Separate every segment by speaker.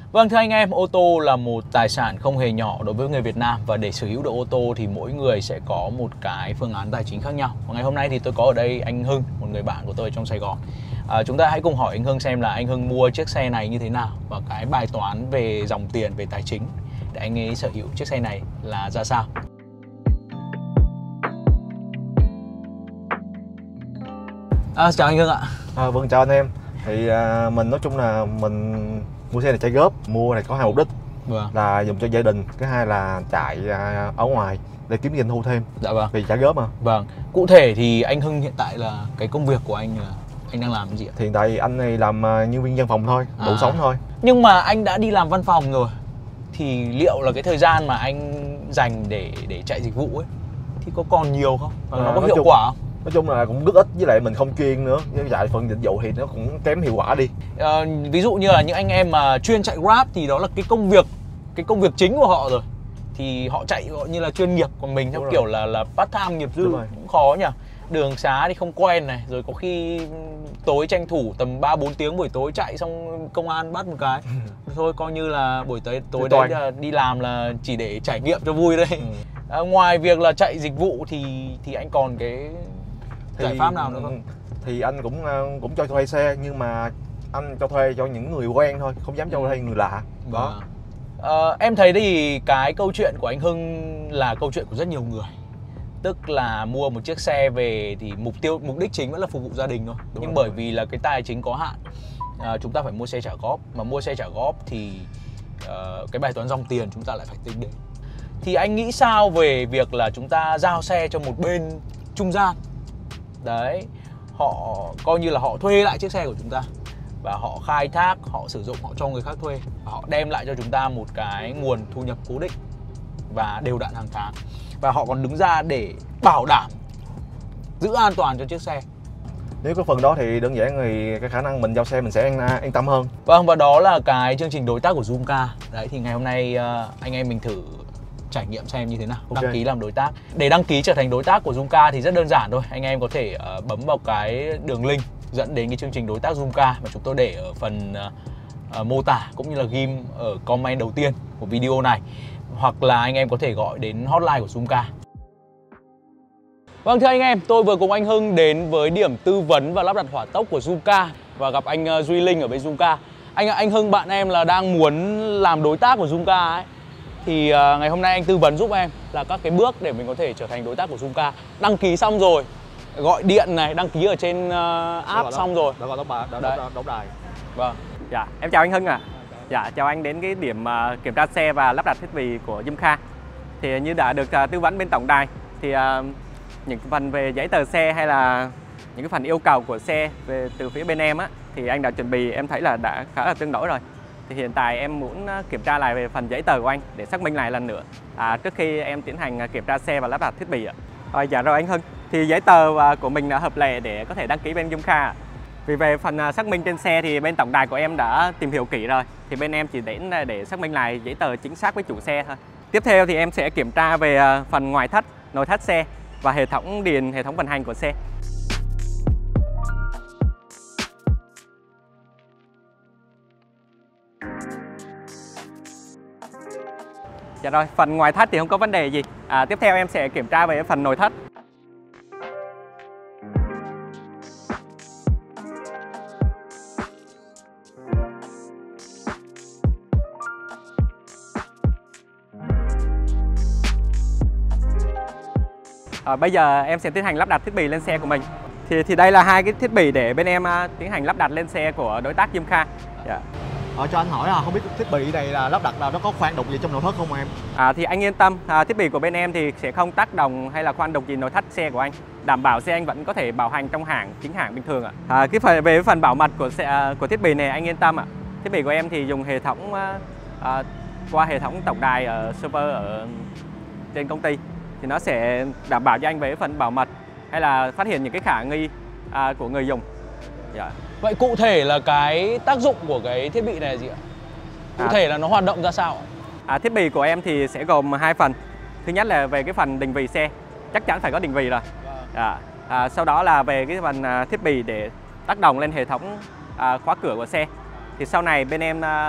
Speaker 1: Vâng, thưa anh em, ô tô là một tài sản không hề nhỏ đối với người Việt Nam. Và để sở hữu được ô tô thì mỗi người sẽ có một cái phương án tài chính khác nhau. Và ngày hôm nay thì tôi có ở đây anh Hưng, một người bạn của tôi trong Sài Gòn. Chúng ta hãy cùng hỏi anh Hưng xem là anh Hưng mua chiếc xe này như thế nào, và cái bài toán về dòng tiền, về tài chính để anh ấy sở hữu chiếc xe này là ra sao. Chào anh Hưng ạ.
Speaker 2: Vâng, chào anh em. Thì mình nói chung là mình mua xe này chạy góp. Mua này có hai mục đích.
Speaker 1: Vâng.
Speaker 2: Là dùng cho gia đình, cái hai là chạy ở ngoài để kiếm doanh thu thêm.
Speaker 1: Dạ vâng.
Speaker 2: Vì trả góp mà.
Speaker 1: Vâng. Cụ thể thì anh Hưng hiện tại là cái công việc của anh là anh đang làm cái gì ạ?
Speaker 2: Thì hiện tại anh này làm nhân viên văn phòng thôi, đủ sống thôi.
Speaker 1: Nhưng mà anh đã đi làm văn phòng rồi thì liệu là cái thời gian mà anh dành để chạy dịch vụ ấy thì có còn nhiều không? Và nó có hiệu quả không?
Speaker 2: Nói chung là cũng rất ít, với lại mình không chuyên nữa. Với lại phần dịch vụ thì nó cũng kém hiệu quả đi.
Speaker 1: Ví dụ như là những anh em mà chuyên chạy Grab thì đó là cái công việc chính của họ rồi. Thì họ chạy gọi như là chuyên nghiệp, còn mình theo kiểu là part time nghiệp dư cũng khó nhỉ. Đường xá thì không quen này, rồi có khi tối tranh thủ tầm 3-4 tiếng buổi tối chạy xong công an bắt một cái. Thôi coi như là buổi tối đấy là đi làm là chỉ để trải nghiệm cho vui đây. Ngoài việc là chạy dịch vụ thì anh còn cái giải pháp nào nữa không?
Speaker 2: Thì anh cũng cho thuê xe, nhưng mà anh cho thuê cho những người quen thôi, không dám cho thuê người lạ. Đó.
Speaker 1: Em thấy thì cái câu chuyện của anh Hưng là câu chuyện của rất nhiều người. Tức là mua một chiếc xe về thì mục đích chính vẫn là phục vụ gia đình thôi. Nhưng bởi vì là cái tài chính có hạn, chúng ta phải mua xe trả góp. Mà mua xe trả góp thì cái bài toán dòng tiền chúng ta lại phải tính đến. Thì anh nghĩ sao về việc là chúng ta giao xe cho một bên trung gian? Đấy, họ coi như là họ thuê lại chiếc xe của chúng ta, và họ khai thác, họ sử dụng, họ cho người khác thuê, và họ đem lại cho chúng ta một cái nguồn thu nhập cố định và đều đặn hàng tháng. Và họ còn đứng ra để bảo đảm giữ an toàn cho chiếc xe.
Speaker 2: Nếu có phần đó thì đơn giản thì cái khả năng mình giao xe mình sẽ an tâm hơn.
Speaker 1: Vâng, và đó là cái chương trình đối tác của Zoomcar. Đấy, thì ngày hôm nay anh em mình thử trải nghiệm xem như thế nào, đăng ký làm đối tác. Để đăng ký trở thành đối tác của Zoomcar thì rất đơn giản thôi. Anh em có thể bấm vào cái đường link dẫn đến cái chương trình đối tác Zoomcar mà chúng tôi để ở phần mô tả, cũng như là ghim ở comment đầu tiên của video này. Hoặc là anh em có thể gọi đến hotline của Zoomcar. Vâng, thưa anh em, tôi vừa cùng anh Hưng đến với điểm tư vấn và lắp đặt hỏa tốc của Zoomcar và gặp anh Duy Linh ở bên Zoomcar. Anh Hưng, bạn em là đang muốn làm đối tác của Zoomcar ấy. Thì ngày hôm nay anh tư vấn giúp em là các cái bước để mình có thể trở thành đối tác của Zoomcar. Đăng ký xong rồi, gọi điện này, đăng ký ở trên app xong rồi.
Speaker 2: Đó gọi đóng đài.
Speaker 1: Vâng.
Speaker 3: Dạ, em chào anh Hưng ạ. Dạ, chào anh đến cái điểm kiểm tra xe và lắp đặt thiết bị của Zoomcar. Thì như đã được tư vấn bên tổng đài thì những phần về giấy tờ xe hay là những cái phần yêu cầu của xe từ phía bên em á, thì anh đã chuẩn bị, em thấy là đã khá là tương đối rồi. Thì hiện tại em muốn kiểm tra lại về phần giấy tờ của anh để xác minh lại lần nữa trước khi em tiến hành kiểm tra xe và lắp đặt thiết bị ạ. Dạ rồi anh Hưng, thì giấy tờ của mình đã hợp lệ để có thể đăng ký bên Zoomcar. Vì về phần xác minh trên xe thì bên tổng đài của em đã tìm hiểu kỹ rồi. Thì bên em chỉ đến để xác minh lại giấy tờ chính xác với chủ xe thôi. Tiếp theo thì em sẽ kiểm tra về phần ngoại thất, nội thất xe và hệ thống điện, hệ thống vận hành của xe. Dạ rồi, phần ngoại thất thì không có vấn đề gì. Tiếp theo em sẽ kiểm tra về phần nội thất. Bây giờ em sẽ tiến hành lắp đặt thiết bị lên xe của mình. Thì đây là hai cái thiết bị để bên em tiến hành lắp đặt lên xe của đối tác Zoomcar. Dạ.
Speaker 2: Cho anh hỏi là không biết thiết bị này là lắp đặt là nó có khoan đục gì trong nội thất không em?
Speaker 3: Thì anh yên tâm, thiết bị của bên em thì sẽ không tác động hay là khoan đục gì nội thất xe của anh. Đảm bảo xe anh vẫn có thể bảo hành trong hãng, chính hãng bình thường ạ. Về phần bảo mật của thiết bị này anh yên tâm ạ. Thiết bị của em thì dùng hệ thống qua hệ thống tổng đài ở server ở trên công ty, thì nó sẽ đảm bảo cho anh về phần bảo mật hay là phát hiện những cái khả nghi của người dùng. Dạ.
Speaker 1: Vậy cụ thể là cái tác dụng của cái thiết bị này là gì ạ? Cụ thể là nó hoạt động ra sao ạ?
Speaker 3: Thiết bị của em thì sẽ gồm hai phần. Thứ nhất là về cái phần định vị xe, chắc chắn phải có định vị rồi. Sau đó là về cái phần thiết bị để tác động lên hệ thống khóa cửa của xe. Thì sau này bên em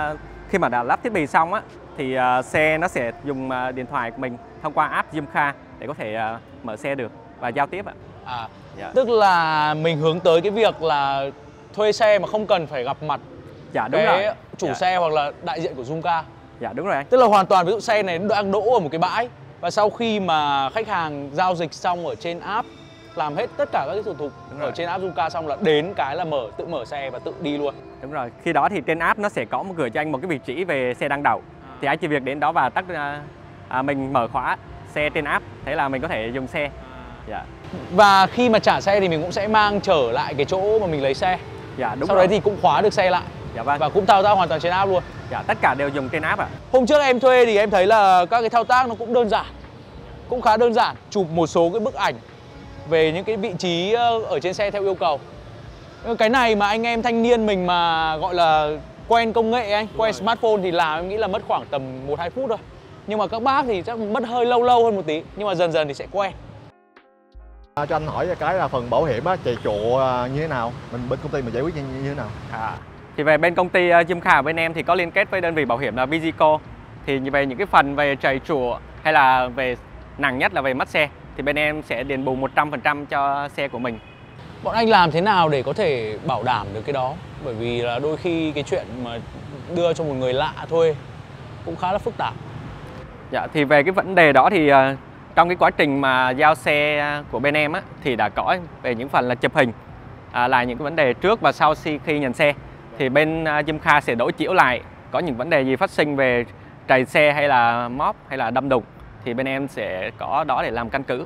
Speaker 3: khi mà đã lắp thiết bị xong á thì xe nó sẽ dùng điện thoại của mình thông qua app Zoomcar để có thể mở xe được và giao tiếp ạ. Dạ.
Speaker 1: Tức là mình hướng tới cái việc là thuê xe mà không cần phải gặp mặt
Speaker 3: Dạ đúng rồi.
Speaker 1: chủ xe hoặc là đại diện của Zoomcar.
Speaker 3: Dạ đúng rồi anh.
Speaker 1: Tức là hoàn toàn ví dụ xe này đang đỗ ở một cái bãi và sau khi mà khách hàng giao dịch xong ở trên app, làm hết tất cả các cái thủ tục ở trên app Zoomcar xong là đến cái là tự mở xe và tự đi luôn.
Speaker 3: Đúng rồi. Khi đó thì trên app nó sẽ có gửi cho anh một cái vị trí về xe đang đậu. Thì anh chỉ việc đến đó và mình mở khóa xe trên app, thế là mình có thể dùng xe. Dạ.
Speaker 1: Và khi mà trả xe thì mình cũng sẽ mang trở lại cái chỗ mà mình lấy xe.
Speaker 3: Dạ đúng
Speaker 1: Sau
Speaker 3: rồi.
Speaker 1: đấy thì cũng khóa được xe lại.
Speaker 3: Dạ vâng.
Speaker 1: Và cũng thao tác hoàn toàn trên app luôn.
Speaker 3: Dạ tất cả đều dùng trên app ạ.
Speaker 1: Hôm trước em thuê thì em thấy là các cái thao tác nó cũng đơn giản, cũng khá đơn giản, chụp một số cái bức ảnh về những cái vị trí ở trên xe theo yêu cầu. Cái này mà anh em thanh niên mình mà gọi là quen công nghệ quen smartphone thì làm em nghĩ là mất khoảng tầm 1-2 phút thôi. Nhưng mà các bác thì chắc mất hơi lâu hơn một tí, nhưng mà dần dần thì sẽ quen.
Speaker 2: Cho anh hỏi cái là phần bảo hiểm á, chạy trụa như thế nào? Bên công ty mình giải quyết như thế nào?
Speaker 3: Thì về bên công ty Zoomcar bên em thì có liên kết với đơn vị bảo hiểm là Vigico. Thì về những cái phần về trầy trụa hay là về nặng nhất là về mất xe thì bên em sẽ đền bù 100% cho xe của mình.
Speaker 1: Bọn anh làm thế nào để có thể bảo đảm được cái đó? Bởi vì là đôi khi cái chuyện mà đưa cho một người lạ thuê cũng khá là phức tạp.
Speaker 3: Dạ, thì về cái vấn đề đó thì trong cái quá trình mà giao xe của bên em á, thì đã có về những phần là chụp hình là những cái vấn đề trước và sau khi nhận xe. Thì bên Zoomcar sẽ đối chiếu lại có những vấn đề gì phát sinh về trầy xe hay là móp hay là đâm đụng thì bên em sẽ có đó để làm căn cứ.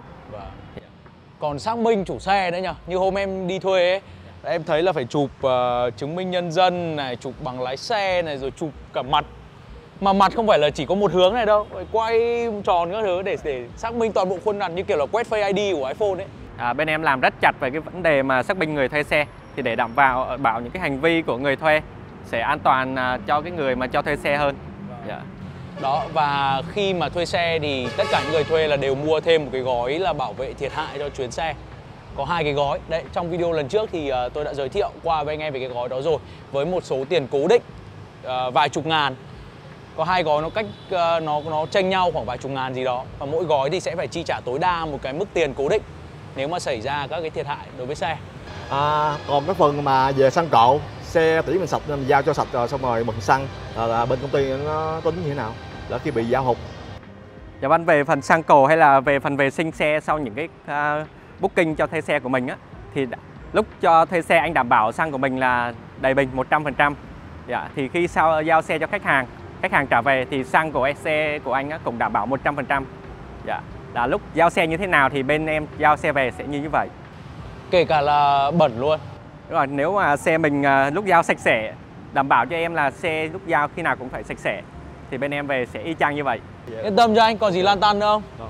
Speaker 1: Còn xác minh chủ xe nữa nhỉ? Như hôm em đi thuê ấy, em thấy là phải chụp chứng minh nhân dân này, chụp bằng lái xe này, rồi chụp cả mặt. Mà mặt không phải là chỉ có một hướng này đâu, phải quay tròn các thứ để xác minh toàn bộ khuôn mặt như kiểu là quét Face ID của iPhone ấy.
Speaker 3: Bên em làm rất chặt về cái vấn đề mà xác minh người thuê xe thì để đảm bảo những cái hành vi của người thuê sẽ an toàn cho cái người mà cho thuê xe hơn. Dạ.
Speaker 1: Đó, và khi mà thuê xe thì tất cả những người thuê là đều mua thêm một cái gói là bảo vệ thiệt hại cho chuyến xe. Có 2 cái gói. Đấy, trong video lần trước thì tôi đã giới thiệu qua với anh em về cái gói đó rồi. Với một số tiền cố định vài chục ngàn. Có 2 gói nó chênh nhau khoảng vài chục ngàn gì đó. Và mỗi gói thì sẽ phải chi trả tối đa một cái mức tiền cố định nếu mà xảy ra các cái thiệt hại đối với xe.
Speaker 2: Còn cái phần mà về xăng cộ, xe tỉ mình sạch mình giao cho sạch rồi xong rồi bận xăng là bên công ty nó tính như thế nào? Là khi bị giao hụt.
Speaker 3: Dạ vâng, về phần xăng cộ hay là về phần vệ sinh xe sau những cái booking cho thuê xe của mình á, thì lúc cho thuê xe anh đảm bảo xăng của mình là đầy bình 100%. Dạ, thì khi giao xe cho khách hàng trả về thì xăng của xe của anh á, cũng đảm bảo 100%. Dạ, là lúc giao xe như thế nào thì bên em giao xe về sẽ như vậy.
Speaker 1: Kể cả là bẩn luôn.
Speaker 3: Đúng rồi, nếu mà xe mình lúc giao sạch sẽ, đảm bảo cho em là xe lúc giao khi nào cũng phải sạch sẽ thì bên em về sẽ y chang như vậy.
Speaker 1: Yên tâm cho anh, còn gì lan tăn nữa không?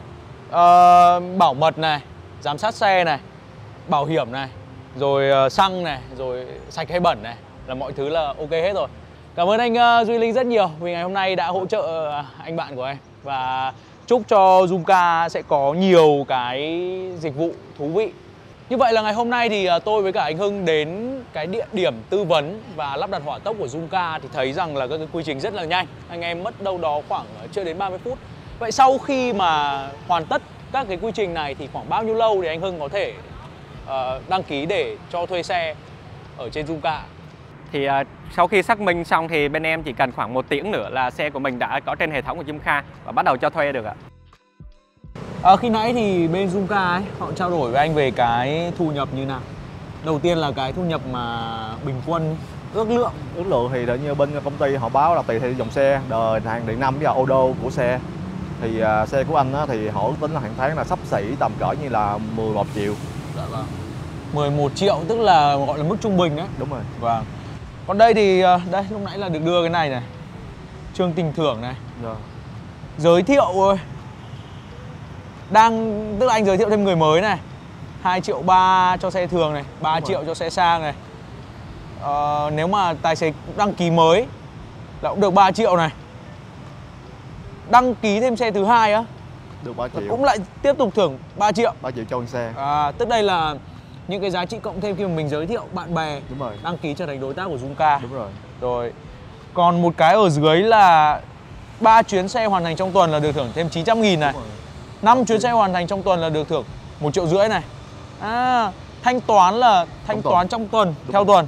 Speaker 1: Bảo mật này, giám sát xe này, bảo hiểm này, rồi xăng này, rồi sạch hay bẩn này, là mọi thứ là ok hết rồi. Cảm ơn anh Duy Linh rất nhiều vì ngày hôm nay đã hỗ trợ anh bạn của em. Và chúc cho Zoomcar sẽ có nhiều cái dịch vụ thú vị. Như vậy là ngày hôm nay thì tôi với cả anh Hưng đến cái địa điểm tư vấn và lắp đặt hỏa tốc của Zoomcar thì thấy rằng là các cái quy trình rất là nhanh. Anh em mất đâu đó khoảng chưa đến 30 phút. Vậy sau khi mà hoàn tất các cái quy trình này thì khoảng bao nhiêu lâu thì anh Hưng có thể đăng ký để cho thuê xe ở trên Zoomcar?
Speaker 3: Thì sau khi xác minh xong thì bên em chỉ cần khoảng 1 tiếng nữa là xe của mình đã có trên hệ thống của Zoomcar và bắt đầu cho thuê được ạ.
Speaker 1: Khi nãy thì bên Zoomcar ấy, họ trao đổi với anh về cái thu nhập như nào? Đầu tiên là cái thu nhập mà bình quân ước lượng
Speaker 2: thì tự như bên công ty họ báo là tùy theo dòng xe, đời hàng điện năm với ô đô của xe. Thì xe của anh á, thì họ ước tính là hàng tháng là xấp xỉ tầm cỡ như là 11 triệu.
Speaker 1: Dạ vâng. 11 triệu tức là gọi là mức trung bình đấy.
Speaker 2: Đúng rồi.
Speaker 1: Vâng. Còn đây thì đây lúc nãy là được đưa cái này này, chương tình thưởng này.
Speaker 2: Rồi.
Speaker 1: Giới thiệu thôi. Tức là anh giới thiệu thêm người mới này, 2,3 triệu cho xe thường này, 3 triệu cho xe sang này. Nếu mà tài xế đăng ký mới là cũng được 3 triệu này. Đăng ký thêm xe thứ hai á,
Speaker 2: được 3 triệu.
Speaker 1: cũng lại tiếp tục thưởng 3 triệu.
Speaker 2: 3 triệu cho con xe.
Speaker 1: Tức đây là những cái giá trị cộng thêm khi mà mình giới thiệu bạn bè.
Speaker 2: Đúng rồi.
Speaker 1: Đăng ký trở thành đối tác của Zoomcar.
Speaker 2: Đúng rồi.
Speaker 1: Rồi Còn một cái ở dưới là 3 chuyến xe hoàn thành trong tuần là được thưởng thêm 900.000 này. 5 chuyến xe hoàn thành trong tuần là được thưởng 1,5 triệu này. Thanh toán là thanh toán trong tuần, theo tuần.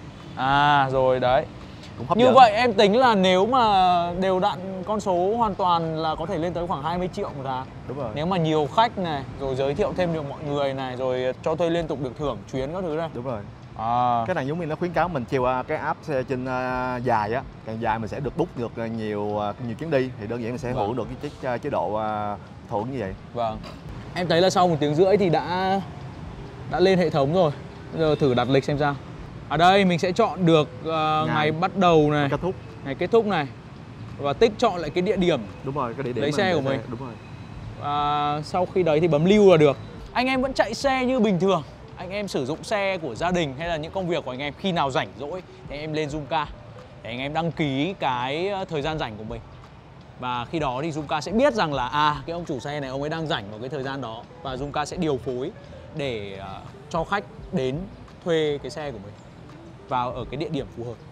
Speaker 1: Rồi đấy. Như vậy em tính là nếu mà đều đặn con số hoàn toàn là có thể lên tới khoảng 20 triệu một tháng.
Speaker 2: Đúng rồi.
Speaker 1: Nếu mà nhiều khách này, rồi giới thiệu thêm được mọi người này, rồi cho thuê liên tục được thưởng chuyến các thứ này.
Speaker 2: Đúng rồi. Cái này giống như nó khuyến cáo mình treo cái app xe trên dài á, càng dài mình sẽ được book được nhiều chuyến đi, thì đơn giản mình sẽ hưởng được cái chế độ thưởng như vậy.
Speaker 1: Vâng. Em thấy là sau 1 tiếng rưỡi thì đã lên hệ thống rồi. Bây giờ thử đặt lịch xem sao. Ở đây mình sẽ chọn được ngày bắt đầu này, ngày kết thúc này, và tích chọn lại cái địa điểm.
Speaker 2: Đúng rồi, cái địa điểm
Speaker 1: lấy xe của mình.
Speaker 2: Đúng rồi.
Speaker 1: Và sau khi đấy thì bấm lưu là được. Anh em vẫn chạy xe như bình thường. Anh em sử dụng xe của gia đình hay là những công việc của anh em, khi nào rảnh rỗi thì anh em lên Zoomcar để anh em đăng ký cái thời gian rảnh của mình. Và khi đó thì Zoomcar sẽ biết rằng là cái ông chủ xe này ông ấy đang rảnh vào cái thời gian đó, và Zoomcar sẽ điều phối để cho khách đến thuê cái xe của mình vào ở cái địa điểm phù hợp.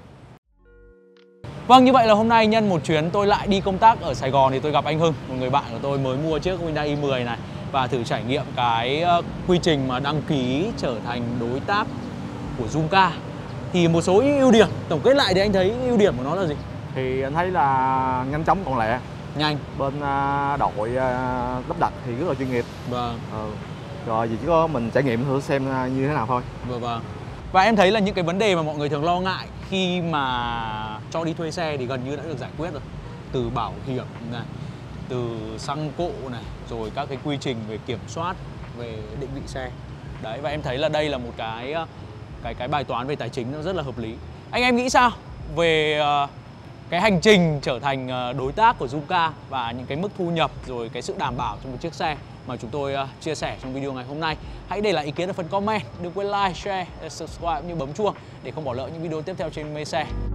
Speaker 1: Vâng, như vậy là hôm nay nhân một chuyến tôi lại đi công tác ở Sài Gòn thì tôi gặp anh Hưng, một người bạn của tôi mới mua chiếc Hyundai i10 này, và thử trải nghiệm cái quy trình mà đăng ký trở thành đối tác của Zoomcar. Thì một số ưu điểm, tổng kết lại thì anh thấy ưu điểm của nó là gì?
Speaker 2: Thì anh thấy là nhanh chóng gọn lẹ,
Speaker 1: nhanh.
Speaker 2: Bên đội lắp đặt thì rất là chuyên nghiệp.
Speaker 1: Vâng.
Speaker 2: Rồi chỉ có mình trải nghiệm thử xem như thế nào thôi.
Speaker 1: Vâng. Và em thấy là những cái vấn đề mà mọi người thường lo ngại khi mà cho đi thuê xe thì gần như đã được giải quyết rồi. Từ bảo hiểm này, từ xăng cộ này, rồi các cái quy trình về kiểm soát, về định vị xe. Đấy, và em thấy là đây là một cái bài toán về tài chính nó rất là hợp lý. Anh em nghĩ sao về cái hành trình trở thành đối tác của Zoomcar và những cái mức thu nhập, rồi cái sự đảm bảo cho một chiếc xe mà chúng tôi chia sẻ trong video ngày hôm nay? Hãy để lại ý kiến ở phần comment, đừng quên like, share, subscribe cũng như bấm chuông để không bỏ lỡ những video tiếp theo trên Mê Xe.